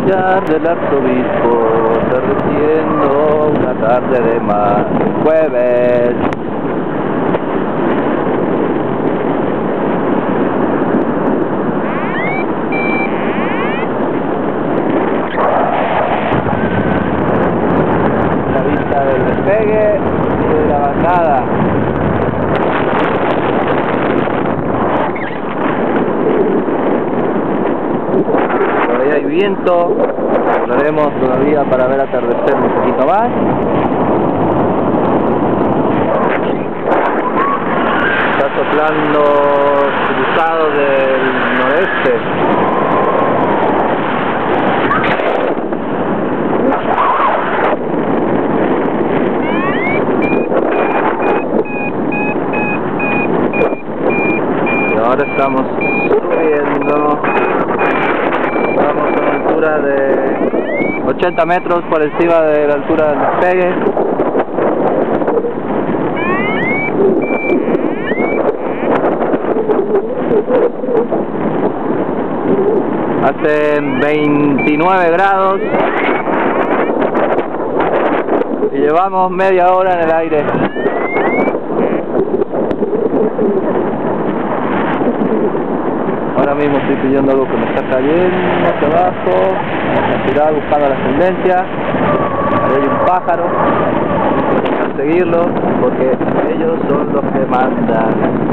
collar del arzobispo, atardeciendo una tarde de mar, jueves. La vista del despegue y de la bandada. Todavía hay viento, hablaremos todavía para ver atardecer un poquito más. Está soplando cruzado del noreste. Y ahora estamos subiendo. Estamos a una altura de 80 metros por encima de la altura del despegue. Hace 29 grados y llevamos media hora en el aire. Ahora mismo estoy pidiendo algo que me está cayendo hacia abajo, a tirar buscando la ascendencia. Ahí hay un pájaro, a seguirlo porque ellos son los que mandan.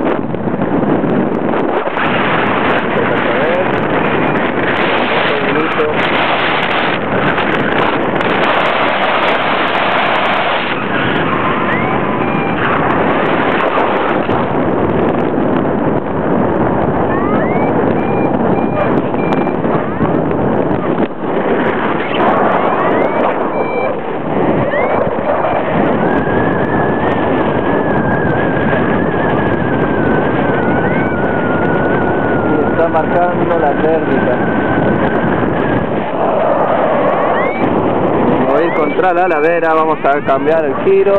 Está marcando la térmica. Voy a ir contra la ladera, vamos a cambiar el giro.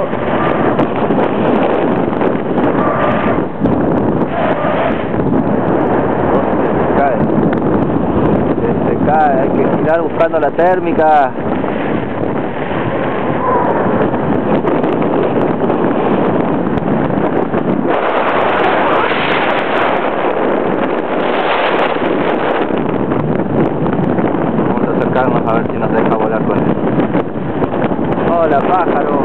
Se cae, hay que girar buscando la térmica. A ver si nos deja volar con él. Hola, pájaro.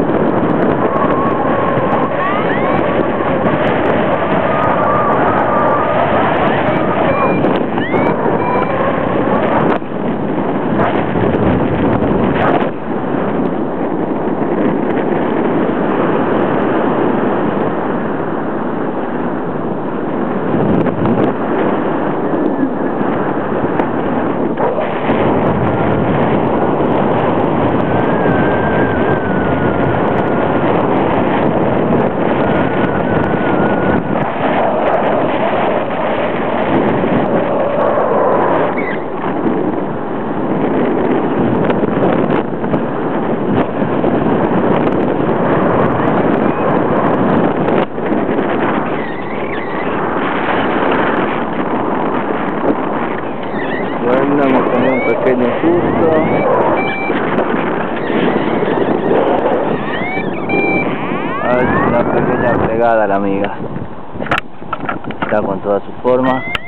Bueno, hemos tenido un pequeño susto. Es una pequeña plegada la amiga. Está con toda su forma.